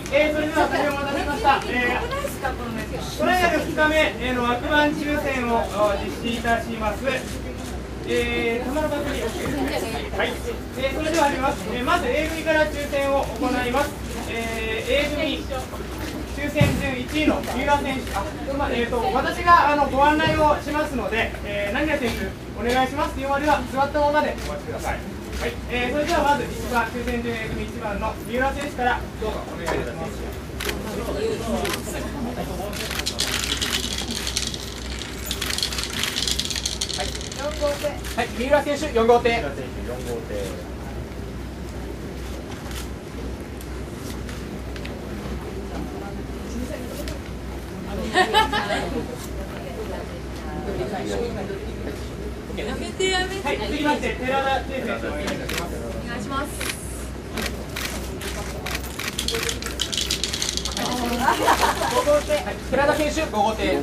それでは大変お待たせしました。トライアル2日目の枠番抽選を実施いたします。玉の箱に OK ですね。はい。それでは始めます。まず A 組から抽選を行います。A 組抽選順1位の三浦選手、私がご案内をしますので、何々選手お願いしますというまでは座ったままでお待ちください。はい。それではまず1番抽選順 A 組1番の三浦選手からどうぞお願いいたします。はい、三浦選手4号艇。 やめてやめて。 はい、続きまして寺田選手お願いいたします。 お願いします。 5号艇、はい、寺田選手5号艇。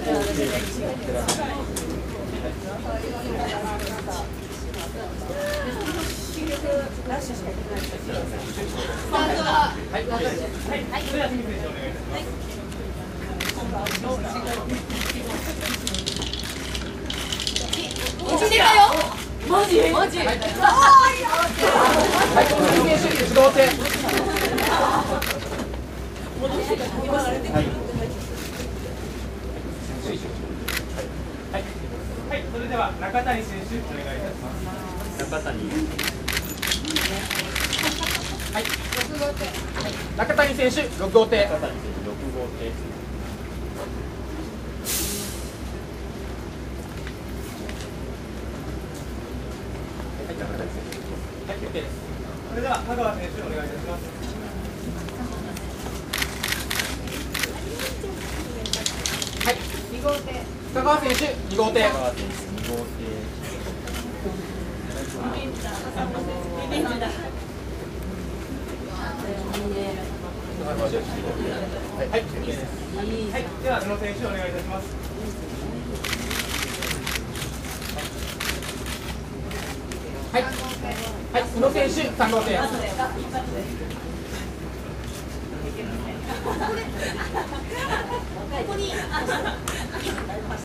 はい、それでは次選手お願いいたします。 落ちてたよ。マジ？マジ？はい、 選手1号艇。はい、それでは中谷選手お願いいたします。 中谷。 はい、中谷選手6号艇。 中谷選手6号艇。 はい、OK です。それでは香川選手お願いいたします。はい、2号艇。香川選手2号艇。 香川選手2号艇。 はい、OK です。はい、では宇野選手お願いいたします。はい、はい、宇野選手3号艇。 ここに。